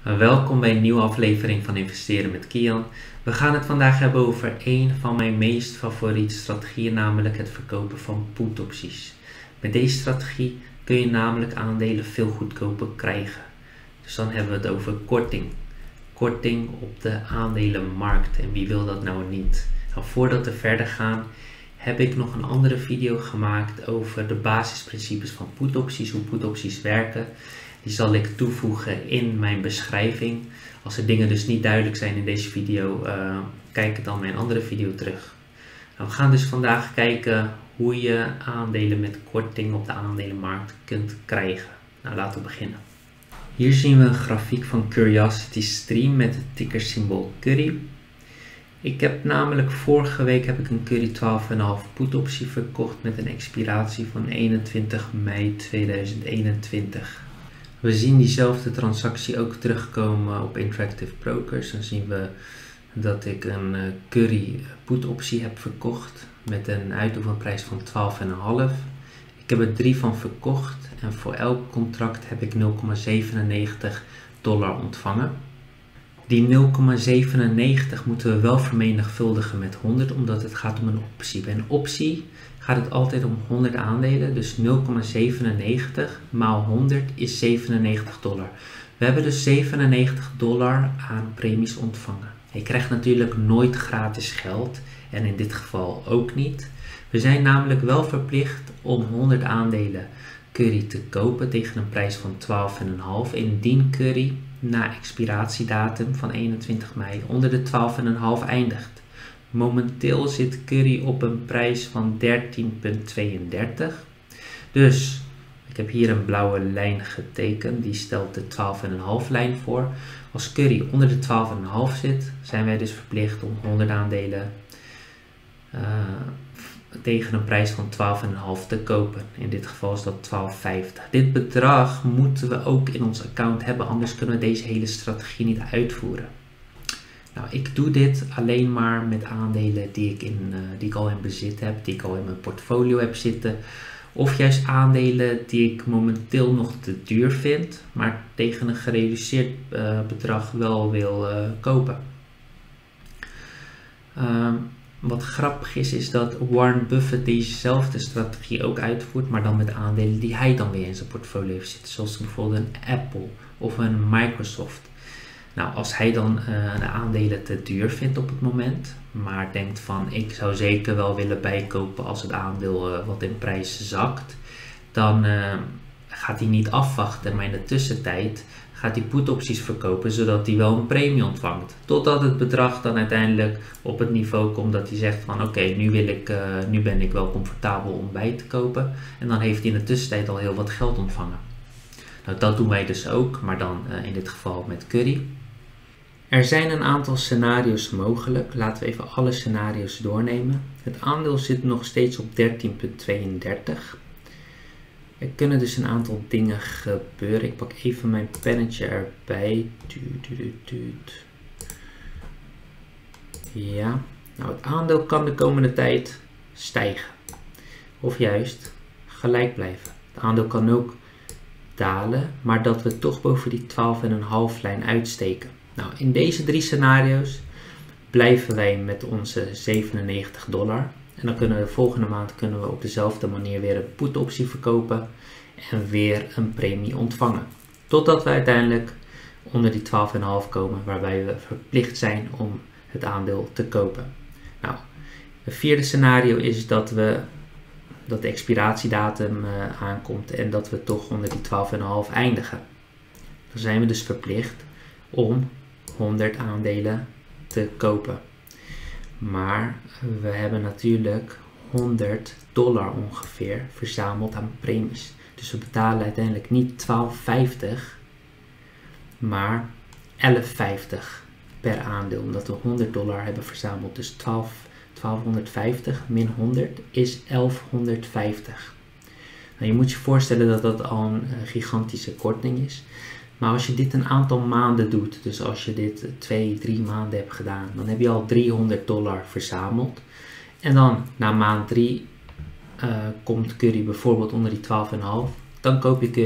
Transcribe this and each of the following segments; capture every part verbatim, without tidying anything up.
Welkom bij een nieuwe aflevering van Investeren met Kian. We gaan het vandaag hebben over een van mijn meest favoriete strategieën, namelijk het verkopen van put-opties. Met deze strategie kun je namelijk aandelen veel goedkoper krijgen. Dus dan hebben we het over korting. Korting op de aandelenmarkt. En wie wil dat nou niet? Nou, voordat we verder gaan, heb ik nog een andere video gemaakt over de basisprincipes van put-opties, hoe put-opties werken. Die zal ik toevoegen in mijn beschrijving. Als er dingen dus niet duidelijk zijn in deze video, uh, kijk dan mijn andere video terug. Nou, we gaan dus vandaag kijken hoe je aandelen met korting op de aandelenmarkt kunt krijgen. Nou, laten we beginnen. Hier zien we een grafiek van Curiosity Stream met het tickersymbool Curry. Ik heb namelijk vorige week heb ik een Curry twaalf komma vijf put optie verkocht met een expiratie van eenentwintig mei tweeduizend eenentwintig. We zien diezelfde transactie ook terugkomen op Interactive Brokers. Dan zien we dat ik een Curry put optie heb verkocht met een uitoefenprijs van twaalf komma vijf. Ik heb er drie van verkocht en voor elk contract heb ik nul komma zevenennegentig dollar ontvangen. Die nul komma zevenennegentig moeten we wel vermenigvuldigen met honderd, omdat het gaat om een optie. Bij een optie gaat het altijd om honderd aandelen, dus nul komma zevenennegentig maal honderd is zevenennegentig dollar. We hebben dus zevenennegentig dollar aan premies ontvangen. Je krijgt natuurlijk nooit gratis geld en in dit geval ook niet. We zijn namelijk wel verplicht om honderd aandelen Curry te kopen tegen een prijs van twaalf komma vijf indien Curry na expiratiedatum van eenentwintig mei onder de twaalf komma vijf eindigt. Momenteel zit Curry op een prijs van dertien komma tweeëndertig. Dus ik heb hier een blauwe lijn getekend, die stelt de twaalf komma vijf lijn voor. Als Curry onder de twaalf komma vijf zit, zijn wij dus verplicht om honderd aandelen uh, tegen een prijs van twaalf komma vijf te kopen. In dit geval is dat twaalf komma vijftig. Dit bedrag moeten we ook in ons account hebben, anders kunnen we deze hele strategie niet uitvoeren. Nou, ik doe dit alleen maar met aandelen die ik, in, uh, die ik al in bezit heb, die ik al in mijn portfolio heb zitten. Of juist aandelen die ik momenteel nog te duur vind, maar tegen een gereduceerd uh, bedrag wel wil uh, kopen. Uh, wat grappig is, is dat Warren Buffett dezezelfde strategie ook uitvoert, maar dan met aandelen die hij dan weer in zijn portfolio heeft zitten. Zoals bijvoorbeeld een Apple of een Microsoft. Nou, als hij dan uh, de aandelen te duur vindt op het moment, maar denkt van ik zou zeker wel willen bijkopen als het aandeel uh, wat in prijs zakt, dan uh, gaat hij niet afwachten, maar in de tussentijd gaat hij put opties verkopen, zodat hij wel een premie ontvangt. Totdat het bedrag dan uiteindelijk op het niveau komt dat hij zegt van oké, okay, nu wil ik, uh, nu ben ik wel comfortabel om bij te kopen. En dan heeft hij in de tussentijd al heel wat geld ontvangen. Nou, dat doen wij dus ook, maar dan uh, in dit geval met Curry. Er zijn een aantal scenario's mogelijk. Laten we even alle scenario's doornemen. Het aandeel zit nog steeds op dertien komma tweeëndertig. Er kunnen dus een aantal dingen gebeuren. Ik pak even mijn pennetje erbij. Ja, nou het aandeel kan de komende tijd stijgen. Of juist gelijk blijven. Het aandeel kan ook dalen, maar dat we toch boven die twaalf komma vijf lijn uitsteken. Nou, in deze drie scenario's blijven wij met onze zevenennegentig dollar. En dan kunnen we de volgende maand kunnen we op dezelfde manier weer een put optie verkopen en weer een premie ontvangen. Totdat we uiteindelijk onder die twaalf komma vijf komen, waarbij we verplicht zijn om het aandeel te kopen. Nou, het vierde scenario is dat, we, dat de expiratiedatum uh, aankomt en dat we toch onder die twaalf komma vijf eindigen. Dan zijn we dus verplicht om honderd aandelen te kopen. Maar we hebben natuurlijk honderd dollar ongeveer verzameld aan premies. Dus we betalen uiteindelijk niet twaalf vijftig, maar elf vijftig per aandeel. Omdat we honderd dollar hebben verzameld. Dus twaalfhonderdvijftig min honderd is elfhonderdvijftig. Nou, je moet je voorstellen dat dat al een gigantische korting is. Maar als je dit een aantal maanden doet, dus als je dit twee, drie maanden hebt gedaan, dan heb je al driehonderd dollar verzameld. En dan na maand drie uh, komt Curry bijvoorbeeld onder die twaalf komma vijf, dan koop je Curry.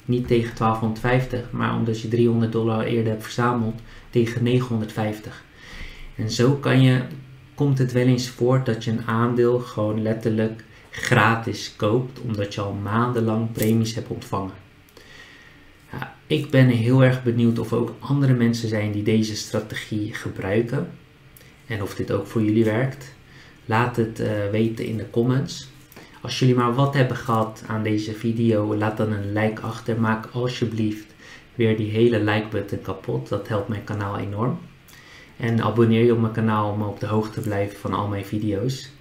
niet tegen twaalfhonderdvijftig, maar omdat je driehonderd dollar eerder hebt verzameld tegen negenhonderdvijftig. En zo kan je, komt het wel eens voor dat je een aandeel gewoon letterlijk gratis koopt, omdat je al maandenlang premies hebt ontvangen. Ja, ik ben heel erg benieuwd of er ook andere mensen zijn die deze strategie gebruiken en of dit ook voor jullie werkt. Laat het uh, weten in de comments. Als jullie maar wat hebben gehad aan deze video, laat dan een like achter. Maak alsjeblieft weer die hele like button kapot. Dat helpt mijn kanaal enorm. En abonneer je op mijn kanaal om op de hoogte te blijven van al mijn video's.